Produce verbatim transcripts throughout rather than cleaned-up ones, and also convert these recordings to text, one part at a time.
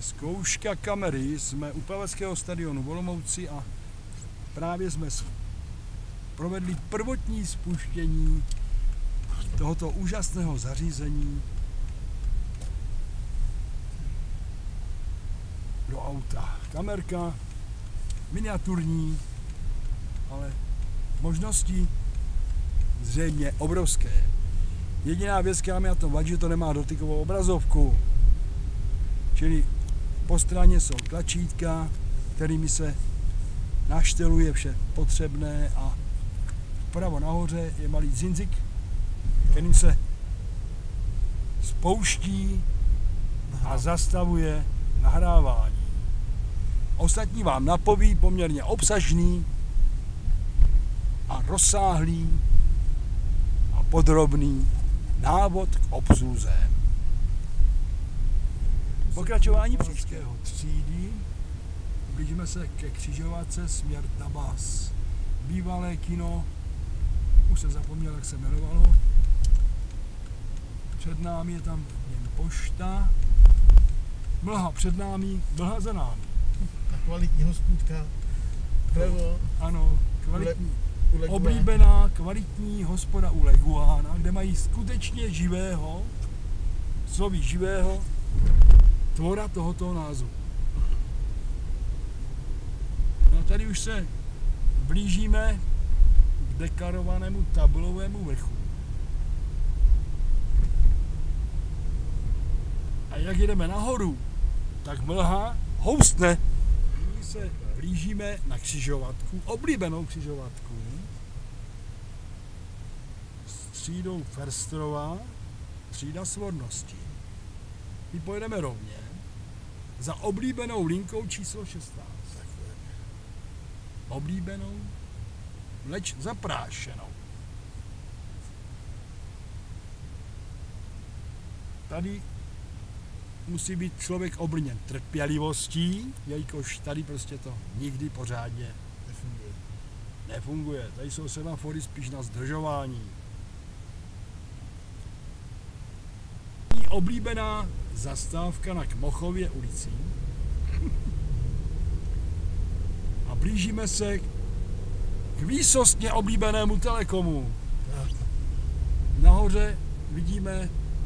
Zkouška kamery, jsme u plaveckého stadionu v Olomouci a právě jsme provedli prvotní spuštění tohoto úžasného zařízení do auta. Kamerka, miniaturní, ale možnosti zřejmě obrovské. Jediná věc, která mi na tom vadí, že to nemá dotykovou obrazovku. Čili po straně jsou tlačítka, kterými se našteluje vše potřebné, a vpravo nahoře je malý dzinzik, kterým se spouští a zastavuje nahrávání. Ostatní vám napoví poměrně obsažný a rozsáhlý a podrobný návod k obsluze. Pokračování příštího třídy. Blížíme se ke křižovatce směr Tabas. Bývalé kino, už se zapomněl, jak se jmenovalo. Před námi je tam jen pošta. Mlha před námi, mlha za námi. A kvalitní hospůdka. Vlevo. Ano, kvalitní. U Le- Oblíbená kvalitní hospoda u Leguána, kde mají skutečně živého, slovy živého, tvora tohoto názvu. No tady už se blížíme k deklarovanému tablovému vrchu. A jak jdeme nahoru, tak mlha houstne. Nyní se blížíme na křižovatku, oblíbenou křižovatku s třídou Ferstrová, třída svornosti. My pojedeme rovně za oblíbenou linkou číslo šestnáct. Oblíbenou, leč zaprášenou. Tady musí být člověk obrněn trpělivostí, jelikož tady prostě to nikdy pořádně Nefunguje. nefunguje. Tady jsou semafory spíš na zdržování. Oblíbená zastávka na Kmochově ulici. A blížíme se k výsostně oblíbenému Telekomu. Nahoře vidíme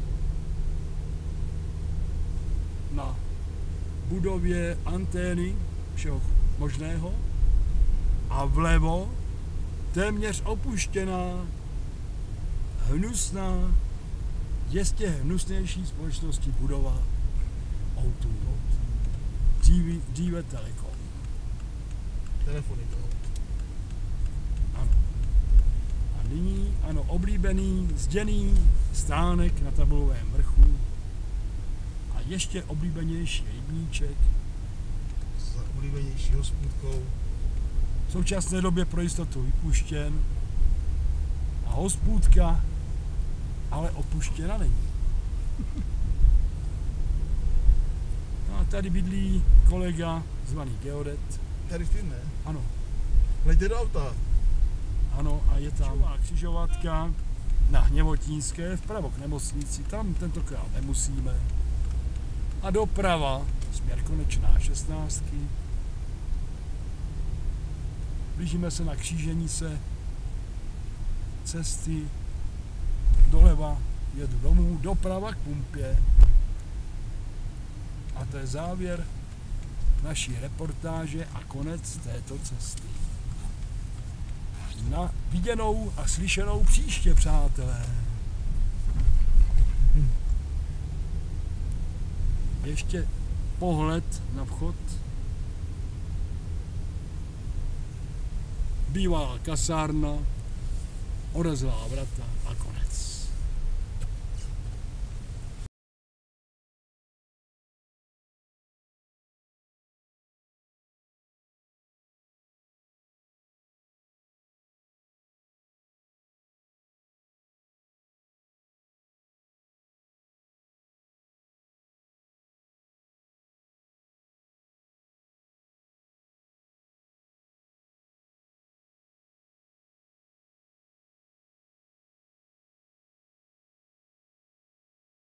na budově antény všeho možného a vlevo téměř opuštěná, hnusná, ještě hnusnější společnosti budova ó dva. Dříve, dříve Telekom. Telefony to. Ano. A nyní, ano, oblíbený zděný stánek na tabulkovém vrchu a ještě oblíbenější rybníček. S oblíbenější hospůdkou. V současné době pro jistotu vypuštěn a hospůdka ale opuštěna není. No a tady bydlí kolega zvaný Geodet. Tady ty ne. Ano. Lejte do auta. Ano, a je tam křižovatka na Hněvotínské, vpravo k nemocnici, tam tentokrát nemusíme. A doprava, směr konečná šestnáctky. Blížíme se na křížení se cesty, doleva jedu domů, doprava k pumpě. A to je závěr naší reportáže a konec této cesty. Na viděnou a slyšenou příště, přátelé. Ještě pohled na vchod. Bývalá kasárna, odezlá vrata a konec.